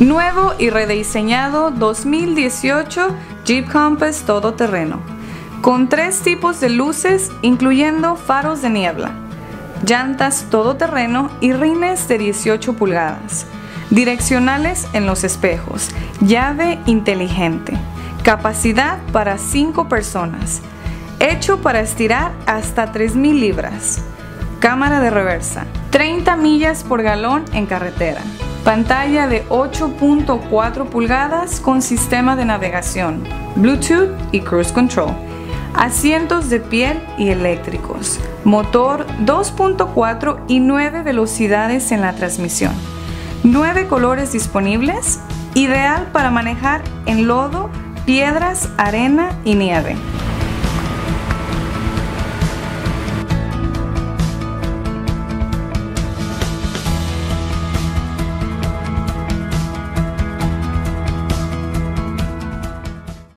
Nuevo y rediseñado 2018 Jeep Compass todoterreno, con 3 tipos de luces incluyendo faros de niebla, llantas todoterreno y rines de 18 pulgadas, direccionales en los espejos, llave inteligente, capacidad para 5 personas, hecho para estirar hasta 3,000 libras, cámara de reversa, 30 millas por galón en carretera, pantalla de 8.4 pulgadas con sistema de navegación, Bluetooth y Cruise Control, asientos de piel y eléctricos, motor 2.4 y 9 velocidades en la transmisión, 9 colores disponibles, ideal para manejar en lodo, piedras, arena y nieve.